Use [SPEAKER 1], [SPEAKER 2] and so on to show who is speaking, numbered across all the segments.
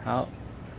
[SPEAKER 1] 好。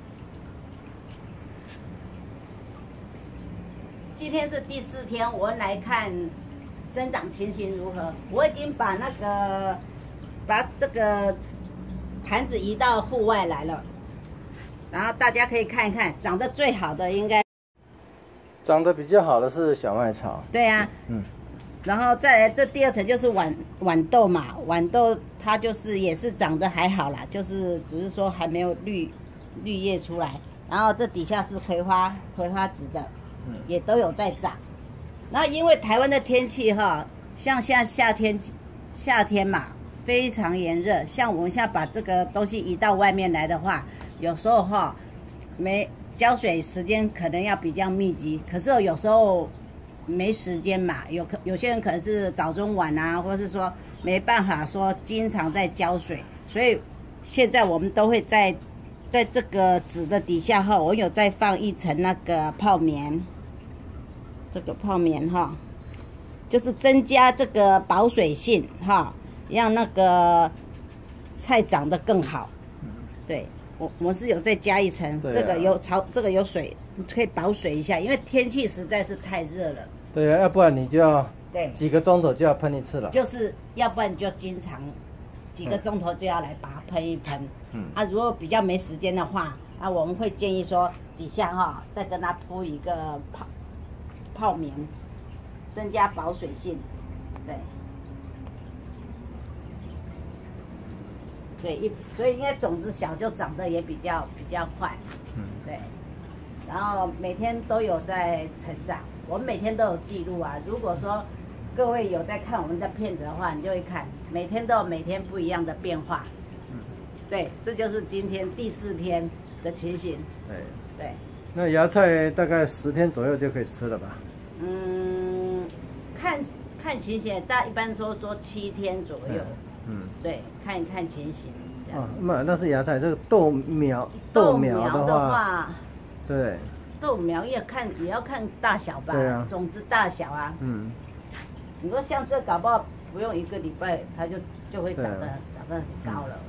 [SPEAKER 2] 今天是第4天，我们来看生长情形如何。我已经把这个盘子移到户外来了，然后大家可以看一看，长得最好的应该
[SPEAKER 1] 长得比较好的是小麦草。
[SPEAKER 2] 对啊，然后再来这第2层就是豌豆嘛，豌豆它就是也是长得还好啦，就是只是说还没有绿叶出来。然后这底下是葵花籽的，也都有在长。然后因为台湾的天气哈，像现在夏天嘛，非常炎热。像我们现在把这个东西移到外面来的话，有时候哈浇水时间可能要比较密集，可是有时候没时间嘛，有些人可能是早中晚啊，或是说没办法说经常在浇水，所以现在我们都会在这个籽的底下哈，我有再放一层那个泡棉，这个泡棉哈，就是增加这个保水性哈，让那个菜长得更好。对，我是有再加一层，这个有水，可以保水一下，因为天气实在是太热了。
[SPEAKER 1] 对啊，要不然你就要几个钟头就要喷一次了。
[SPEAKER 2] 就是要不然就经常几个钟头就要来把它喷一喷。如果比较没时间的话，我们会建议说底下哈再跟它铺一个泡棉，增加保水性。对。所以应该种子小就长得也比较快。对。然后每天都有在成长，我们每天都有记录啊。如果说各位有在看我们的片子的话，你就会看每天都有每天不一样的变化。对，这就是今天第4天的情形。对。
[SPEAKER 1] 那芽菜大概10天左右就可以吃了吧？
[SPEAKER 2] 看情形，一般说7天左右。对，看一看情形。
[SPEAKER 1] 那是芽菜，这个豆苗的话，对，
[SPEAKER 2] 豆苗也要看大小吧，对啊，种子大小啊。你说像这搞不好不用1个礼拜，它就会长得很高了。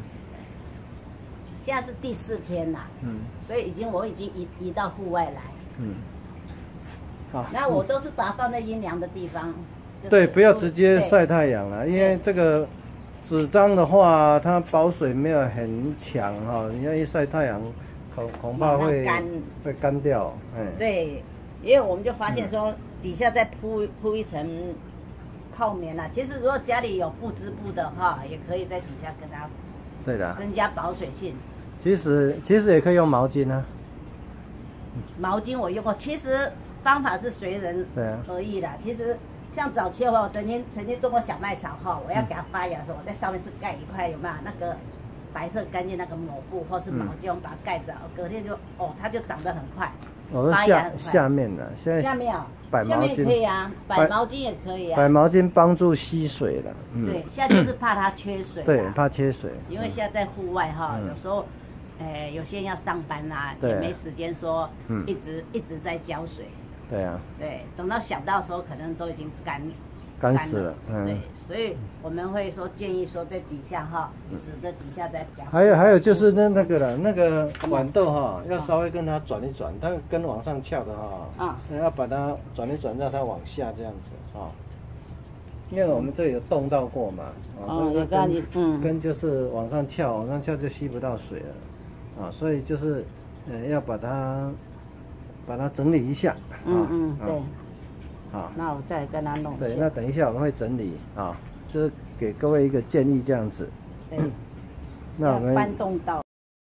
[SPEAKER 2] 现在是第4天啦，所以我已经移到户外来。好，那我都是把它放在阴凉的地方。
[SPEAKER 1] 对，不要直接晒太阳了，因为这个纸张的话，它保水没有很强哈，你要一晒太阳，恐怕会干掉。
[SPEAKER 2] 对，因为我们就发现说，底下再铺一层泡棉啦。其实如果家里有布织布的话，也可以在底下跟它增加保水性。其实
[SPEAKER 1] 也可以用毛巾啊。
[SPEAKER 2] 毛巾我用过，其实方法是随人而异啦。其实像早期我曾经种过小麦草哈，我要给它发芽的时候，我在上面是盖一块有没有那个白色干净那个抹布或是毛巾，把它盖着，隔天它就长得很快。
[SPEAKER 1] 发芽很快。下面的，现在
[SPEAKER 2] 下面
[SPEAKER 1] 摆毛巾，
[SPEAKER 2] 下面也可以啊，摆毛巾也可以啊。
[SPEAKER 1] 摆毛巾帮助吸水了。
[SPEAKER 2] 对，现在就是怕它缺水。
[SPEAKER 1] 对，怕缺水。
[SPEAKER 2] 因为现在在户外哈，有时候有些人要上班啊，也没时间说一直在浇水。
[SPEAKER 1] 对啊。对，
[SPEAKER 2] 等到想到的时候，可能都已经干
[SPEAKER 1] 死了。
[SPEAKER 2] 对，所以我们会建议说在底下哈，籽的底下再比较好。
[SPEAKER 1] 还有就是那个豌豆哈，要稍微跟它转一转，它根往上翘的哈，要把它转一转，让它往下这样子啊。因为我们这里有冻到过嘛，根就是往上翘就吸不到水了，所以就是要把它整理一下。
[SPEAKER 2] 对。
[SPEAKER 1] 好，
[SPEAKER 2] 那我再跟他弄。
[SPEAKER 1] 对，那等一下我们会整理啊，就是给各位一个建议这样子。
[SPEAKER 2] 对。那我们搬动到